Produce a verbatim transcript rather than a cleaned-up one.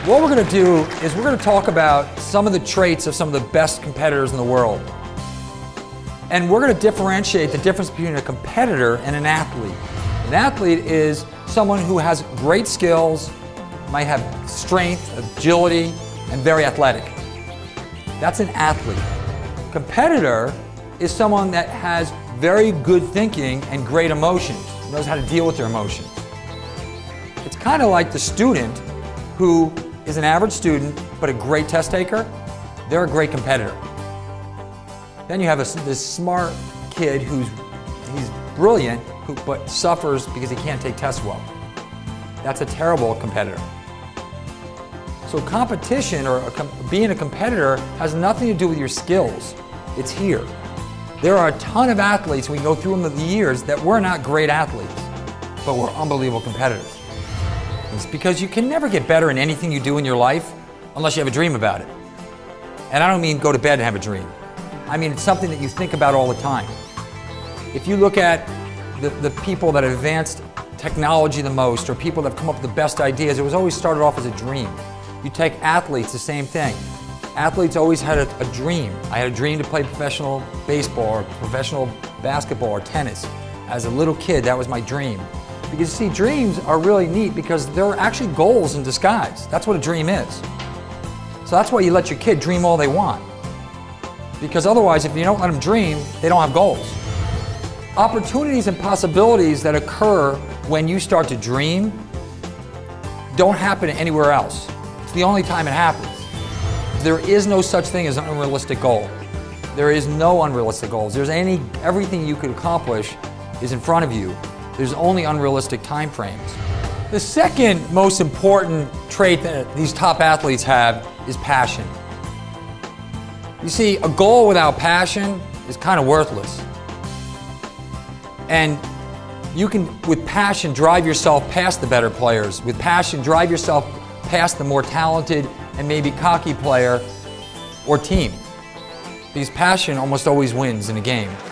What we're going to do is we're going to talk about some of the traits of some of the best competitors in the world. And we're going to differentiate the difference between a competitor and an athlete. An athlete is someone who has great skills, might have strength, agility, and very athletic. That's an athlete. Competitor is someone that has very good thinking and great emotions, knows how to deal with their emotions. It's kind of like the student who is an average student but a great test taker. They're a great competitor. Then you have a, this smart kid who's he's brilliant who, but suffers because he can't take tests well. That's a terrible competitor. So competition or a, being a competitor has nothing to do with your skills. It's here. There are a ton of athletes, we go through them of the years, that we're not great athletes, but we're unbelievable competitors. It's because you can never get better in anything you do in your life unless you have a dream about it. And I don't mean go to bed and have a dream. I mean it's something that you think about all the time. If you look at the, the people that have advanced technology the most, or people that have come up with the best ideas, it was always started off as a dream. You take athletes, the same thing. Athletes always had a, a dream. I had a dream to play professional baseball or professional basketball or tennis. As a little kid, that was my dream. Because you see, dreams are really neat because they're actually goals in disguise. That's what a dream is. So that's why you let your kid dream all they want. Because otherwise, if you don't let them dream, they don't have goals. Opportunities and possibilities that occur when you start to dream don't happen anywhere else. It's the only time it happens. There is no such thing as an unrealistic goal. There is no unrealistic goals. There's any, everything you could accomplish is in front of you. There's only unrealistic time frames. The second most important trait that these top athletes have is passion. You see, a goal without passion is kind of worthless. And you can, with passion, drive yourself past the better players. With passion, drive yourself past the more talented and maybe cocky player or team. Because passion almost always wins in a game.